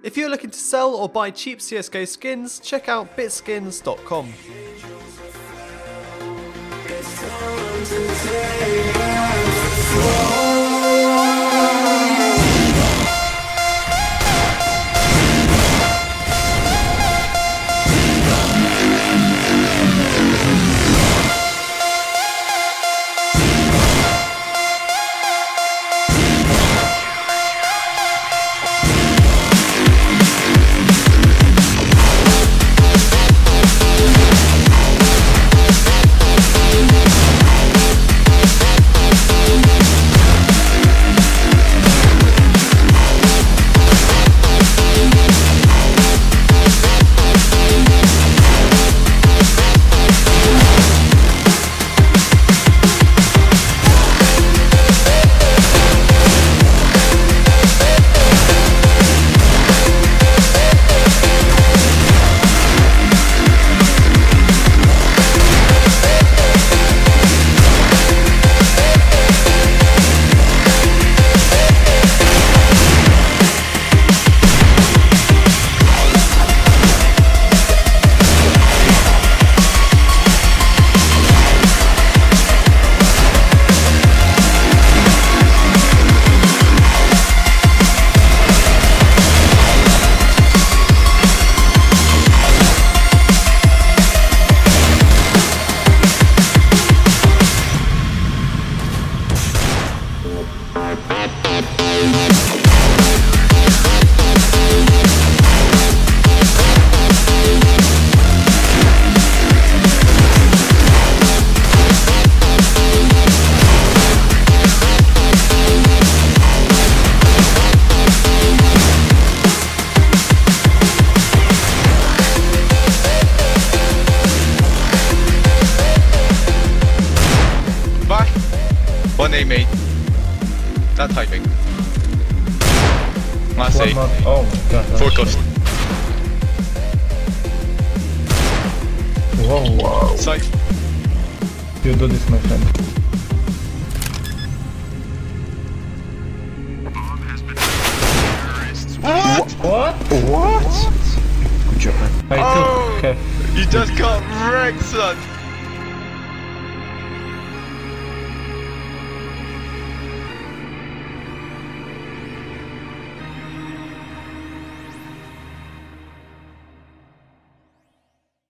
If you're looking to sell or buy cheap CSGO skins, check out bitskins.com. One A mate. That timing. Last A. Oh my god. Focused. Whoa. Sight. You do this, my friend. What? What? Good job, man. I took half. You just got wrecked, son.